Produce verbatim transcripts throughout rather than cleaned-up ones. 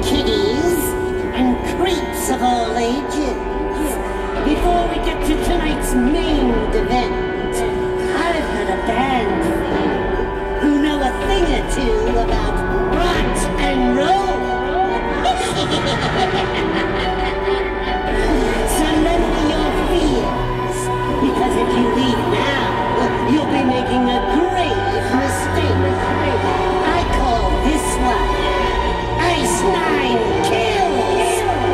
kiddies and creeps of all ages. Before we get to tonight's main event, I've got a band for you who know a thing or two about rock and roll. Surrender your fears, because if you leave now, you'll be making a grave mistake. I call this one Ice Nine Kills.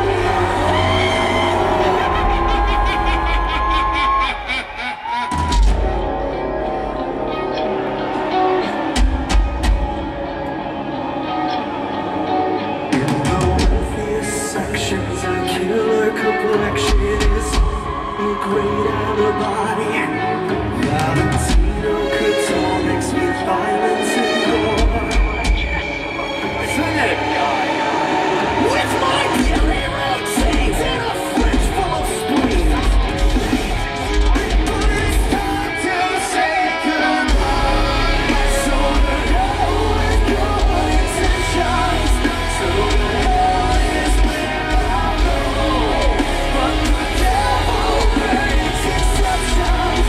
Sections and killer complexions, great out of body. Valentino Couture makes me violence and gore. Sing it! With my beauty routines and a fridge full of spleens. But it's time to say goodbye. So the hell with good intentions. So the hell is where I go. But the devil makes exceptions.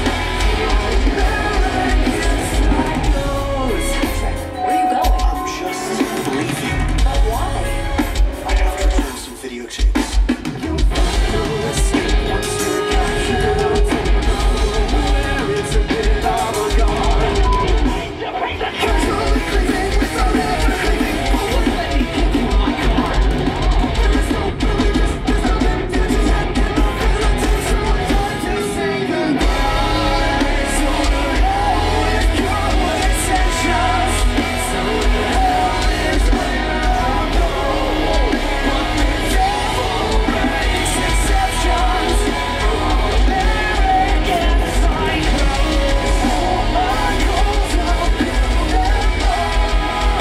Where are you going? I'm just leaving. But why? I have to return some videotapes. You'll find no escape once you're captured. Where it's a bit of a god. Controlling craving without ever craving. But won't let me give you my card. There is no religious, there's no vintage yet. And it takes some time to say goodbye. So the hell with your intentions. So the hell is where I go. But the devil makes exceptions for all American psychos. My goals will build them up.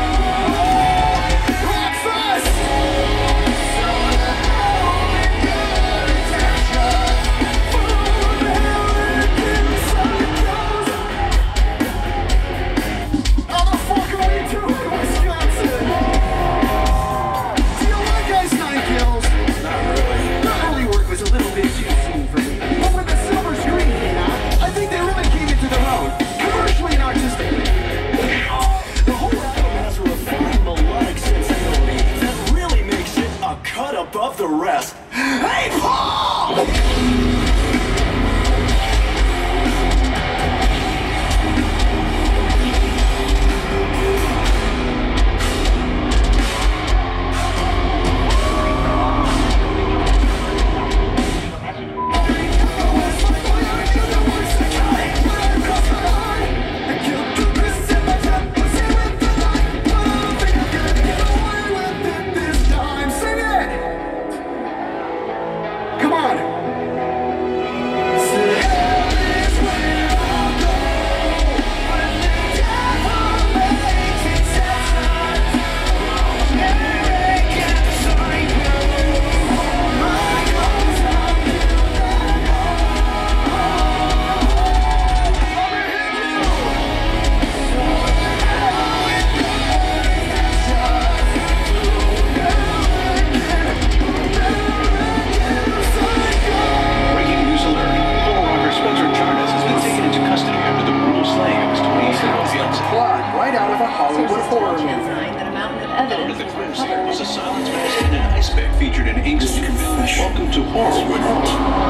Breakfast! So the hell with good intentions for American psychos. How the fuck are we doing in Wisconsin? Do you like Ice Nine Kills? Not really. The early work was a little bit too soon for me. But when the silver screen came out, I think they really came into their own, commercially and artistically. The whole album has a refined melodic sensibility that really makes it a cut above the rest. Hey, Paul! Come on! Breaking news alert. Pole rocker Spencer Charnas has been taken into custody after the brutal slaying of his twenty-eight-year-old fiancée. Plot right out of a Hollywood horror movie. That a mountain of Under evidence the was crime scene recovered. was a silence mask and an ice bag featured in Ink's new film, Welcome to Horrorwood.